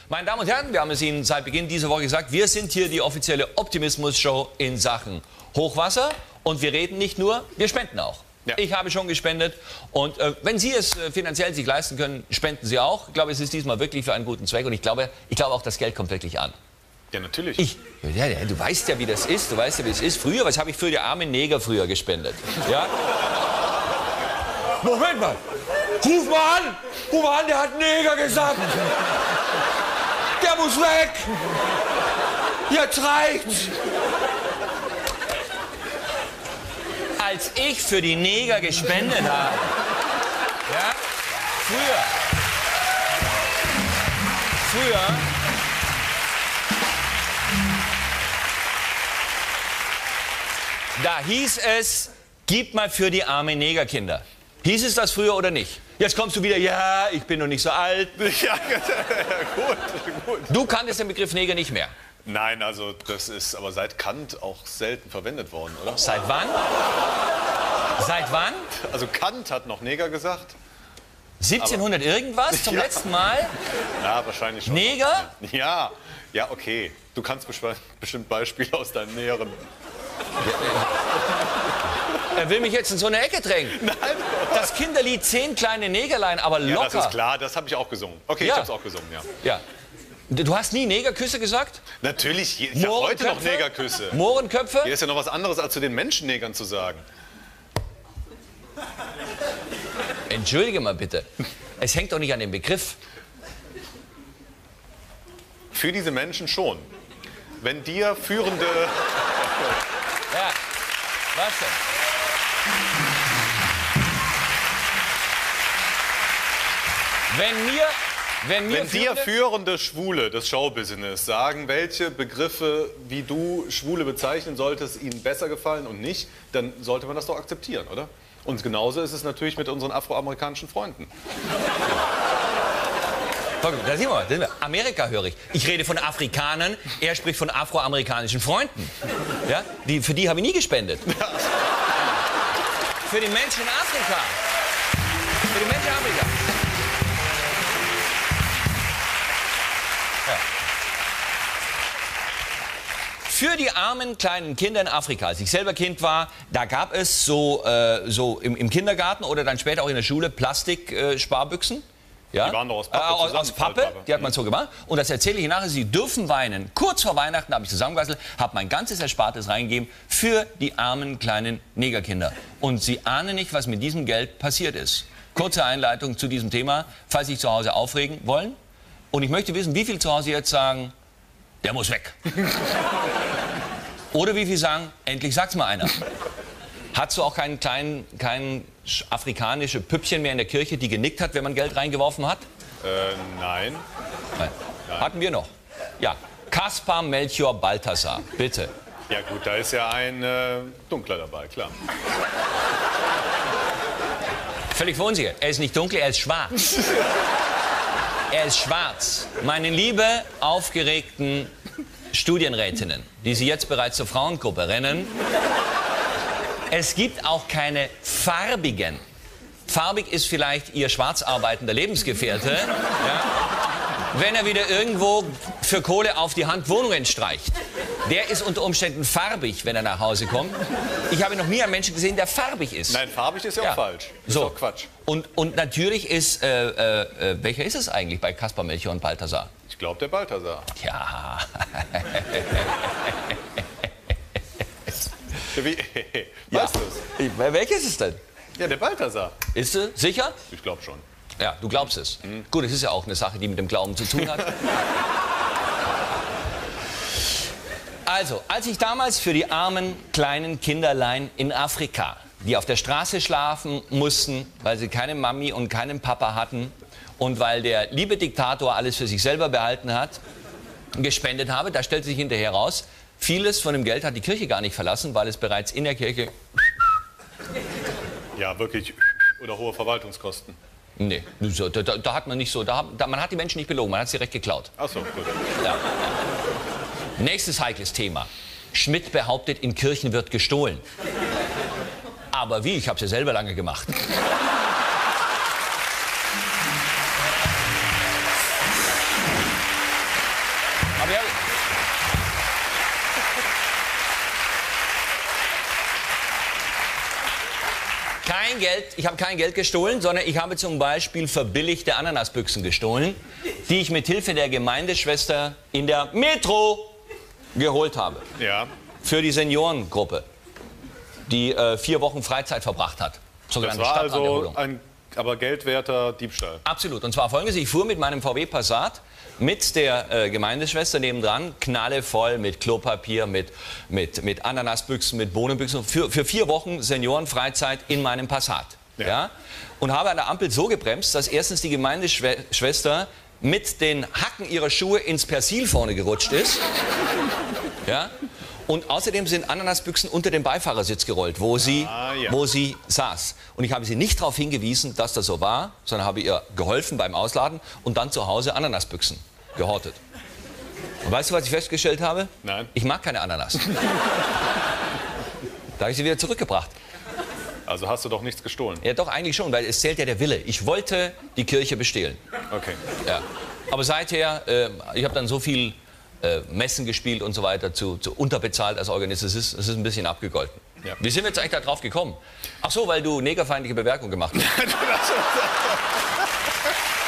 Meine Damen und Herren, wir haben es Ihnen seit Beginn dieser Woche gesagt, wir sind hier die offizielle Optimismus-Show in Sachen Hochwasser. Und wir reden nicht nur, wir spenden auch. Ja. Ich habe schon gespendet und wenn Sie es finanziell sich leisten können, spenden Sie auch. Ich glaube, es ist diesmal wirklich für einen guten Zweck und ich glaube auch, das Geld kommt wirklich an. Ja, natürlich. Du weißt ja, wie das ist. Du weißt ja, wie es ist. Früher, was habe ich für die armen Neger früher gespendet? Ja? Moment mal! Ruf mal an! Ruf mal an, der hat Neger gesagt! Der muss weg! Jetzt reicht's! Als ich für die Neger gespendet habe, ja, früher, da hieß es, gib mal für die armen Negerkinder. Hieß es das früher oder nicht? Jetzt kommst du wieder, ja, ich bin noch nicht so alt. Ja, gut. Du kanntest den Begriff Neger nicht mehr. Nein, also das ist aber seit Kant auch selten verwendet worden, oder? Seit wann? Seit wann? Also Kant hat noch Neger gesagt. 1700 aber irgendwas zum letzten Mal? Ja, wahrscheinlich schon. Neger? Ja, okay. Du kannst bestimmt Beispiele aus deinem Näheren. Er will mich jetzt in so eine Ecke drängen. Nein. Das Kinderlied 10 kleine Negerlein, aber locker. Ja, das ist klar, das habe ich auch gesungen. Okay, ja. Ich habe es auch gesungen, ja. Du hast nie Negerküsse gesagt? Natürlich, ich habe heute noch Negerküsse. Mohrenköpfe? Hier ist ja noch was anderes, als zu den Menschennegern zu sagen. Entschuldige mal bitte, es hängt doch nicht an dem Begriff. Für diese Menschen schon. Wenn dir führende... Ja, was denn? Wenn dir führende Schwule des Showbusiness sagen, welche Begriffe, wie du Schwule bezeichnen solltest, ihnen besser gefallen und nicht, dann sollte man das doch akzeptieren, oder? Und genauso ist es natürlich mit unseren afroamerikanischen Freunden. Da sind wir. Amerika höre ich. Ich rede von Afrikanern, er spricht von afroamerikanischen Freunden. Ja? Für die habe ich nie gespendet. Für die Menschen in Afrika. Für die Menschen in Afrika. Ja. Für die armen kleinen Kinder in Afrika, als ich selber Kind war, da gab es so im Kindergarten oder dann später auch in der Schule Plastik-Sparbüchsen. Ja? Die waren doch aus Pappe. Aus Pappe, die hat man so gemacht. Und das erzähle ich nachher, Sie dürfen weinen. Kurz vor Weihnachten habe ich zusammengebastelt, habe mein ganzes Erspartes reingegeben für die armen kleinen Negerkinder. Und Sie ahnen nicht, was mit diesem Geld passiert ist. Kurze Einleitung zu diesem Thema, falls Sie sich zu Hause aufregen wollen. Und ich möchte wissen, wie viele zu Hause jetzt sagen, der muss weg. Oder wie viele sagen, endlich sagt's mal einer. Hast du auch kein afrikanische Püppchen mehr in der Kirche, die genickt hat, wenn man Geld reingeworfen hat? Nein. Hatten wir noch. Ja, Kaspar Melchior Balthasar, bitte. Ja gut, da ist ja ein Dunkler dabei, klar. Völlig verunsichert. Er ist nicht dunkel, er ist schwarz. Er ist schwarz. Meine liebe, aufgeregten Studienrätinnen, die Sie jetzt bereits zur Frauengruppe rennen, es gibt auch keine farbigen. Farbig ist vielleicht Ihr schwarz arbeitender Lebensgefährte, ja, wenn er wieder irgendwo für Kohle auf die Hand Wohnungen streicht. Der ist unter Umständen farbig, wenn er nach Hause kommt. Ich habe noch nie einen Menschen gesehen, der farbig ist. Nein, farbig ist ja auch falsch. Das ist auch Quatsch. Und natürlich ist, welcher ist es eigentlich bei Kaspar Melchior und Balthasar? Ich glaube, der Balthasar. Ja. Weißt du es? Welches ist es denn? Ja, der Balthasar. Ist du sicher? Ich glaube schon. Ja, du glaubst es. Gut, es ist ja auch eine Sache, die mit dem Glauben zu tun hat. Also, als ich damals für die armen kleinen Kinderlein in Afrika, die auf der Straße schlafen mussten, weil sie keine Mami und keinen Papa hatten und weil der liebe Diktator alles für sich selber behalten hat, gespendet habe, da stellte sich hinterher raus, vieles von dem Geld hat die Kirche gar nicht verlassen, weil es bereits in der Kirche... Ja, wirklich. Oder hohe Verwaltungskosten. Nee, da hat man nicht so... man hat die Menschen nicht belogen, man hat sie recht geklaut. Ach so, gut. Ja. Nächstes heikles Thema. Schmidt behauptet, in Kirchen wird gestohlen. Aber wie? Ich habe es ja selber lange gemacht. kein Geld gestohlen, sondern ich habe zum Beispiel verbilligte Ananasbüchsen gestohlen, die ich mit Hilfe der Gemeindeschwester in der Metro geholt habe. Ja. Für die Seniorengruppe, die 4 Wochen Freizeit verbracht hat. Das war also ein aber geldwerter Diebstahl. Absolut. Und zwar folgendes: Ich fuhr mit meinem VW Passat mit der Gemeindeschwester nebendran, knallevoll mit Klopapier, mit Ananasbüchsen, mit Bohnenbüchsen, für 4 Wochen Seniorenfreizeit in meinem Passat. Ja. Ja? Und habe an der Ampel so gebremst, dass erstens die Gemeindeschwester mit den Hacken ihrer Schuhe ins Persil vorne gerutscht ist. Ja? Und außerdem sind Ananasbüchsen unter den Beifahrersitz gerollt, wo sie saß. Und ich habe sie nicht darauf hingewiesen, dass das so war, sondern habe ihr geholfen beim Ausladen und dann zu Hause Ananasbüchsen gehortet. Und weißt du, was ich festgestellt habe? Nein. Ich mag keine Ananas. Da habe ich sie wieder zurückgebracht. Also hast du doch nichts gestohlen? Ja, doch, eigentlich schon, weil es zählt ja der Wille. Ich wollte die Kirche bestehlen. Okay. Ja. Aber seither, ich habe dann so viel Messen gespielt und so weiter, zu unterbezahlt als Organist. Es ist ein bisschen abgegolten. Ja. Wie sind wir jetzt eigentlich da drauf gekommen? Ach so, weil du negerfeindliche Bemerkungen gemacht hast.